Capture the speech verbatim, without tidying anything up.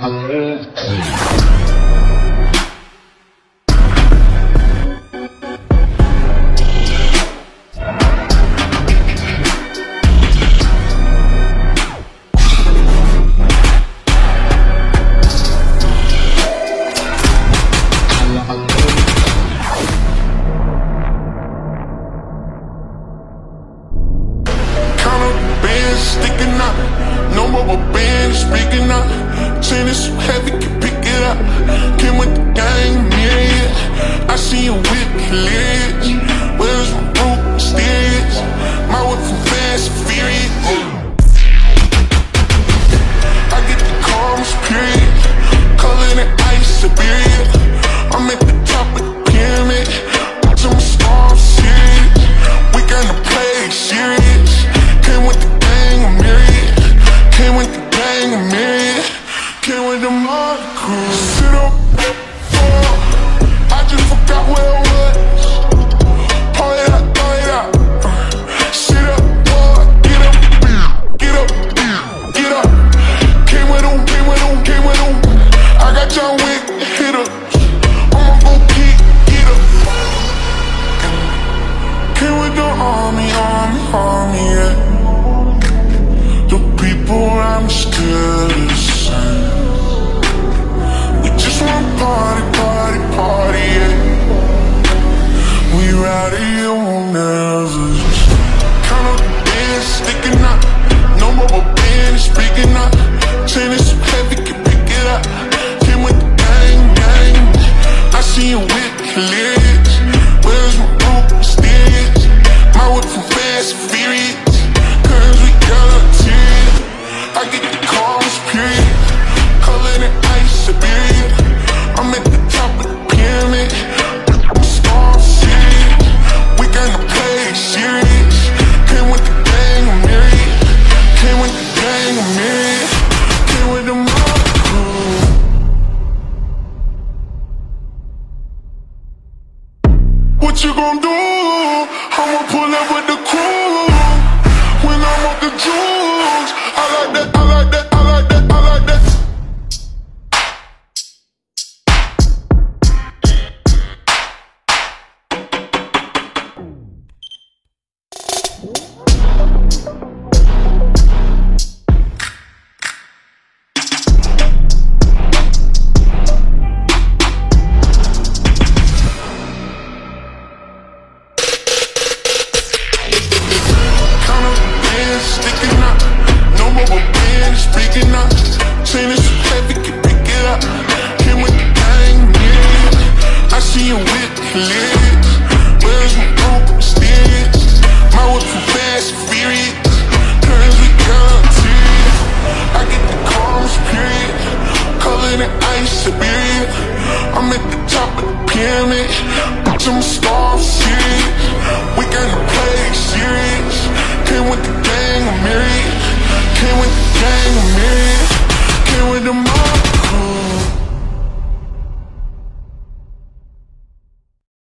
Sticking up, no rubber band speaking up. Chain is so heavy, can pick it up. Came with the gang, myriad. I see you with hilarious. Where's my root mysterious? My whip from fast and furious. I get the calmest period. Color than ice, Siberia. I'm at the top of the pyramid. Watching my storm serious. We gonna play serious. Came with the Came with the gang, a myriad. Came with the mother crew. Sit up, fall. I just forgot where I was. Pull it out, throw it out. Sit up, fall. Get up, get up, get up. Came with them, came with them, came with them. I got John Wick hitters. I'ma go kick, get up. Came with the army, army, army, yeah. I'm still the same. We just wanna party, party, party, yeah. We ride it, won't never count up the bands, sticking up. No rubber band speaking up. Chain is so heavy, can pick it up. Came with the gang, gang. I see you with hilarious. Where's my root mysterious? My whip from fast and furious. Cause we got tears. I get the calmest period. Color than ice, Siberia. I'm at the top of the pyramid. I'm storm serious. We gonna play serious. Came with the gang, a myriad. Came with the gang, a myriad. Came with the mother crew. What you gon' do? I'ma pull up with the crew. When I'm off the juice, I like that.